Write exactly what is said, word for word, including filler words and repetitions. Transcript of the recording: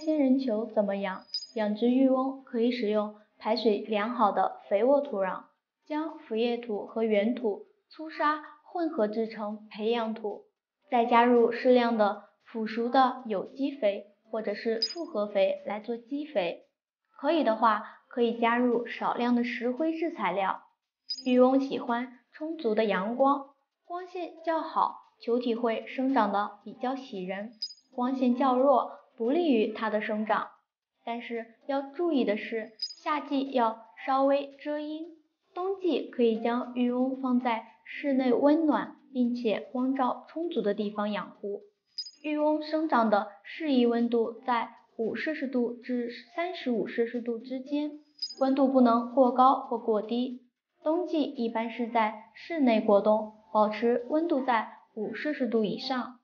仙人球怎么养？养殖渔翁可以使用排水良好的肥沃土壤，将腐叶土和原土、粗沙混合制成培养土，再加入适量的腐熟的有机肥或者是复合肥来做基肥。可以的话，可以加入少量的石灰质材料。渔翁喜欢充足的阳光，光线较好，球体会生长得比较喜人；光线较弱，不利于它的生长。但是要注意的是，夏季要稍微遮阴，冬季可以将渔翁放在室内温暖并且光照充足的地方养护。渔翁生长的适宜温度在五摄氏度至三十五摄氏度之间，温度不能过高或过低。冬季一般是在室内过冬，保持温度在五摄氏度以上。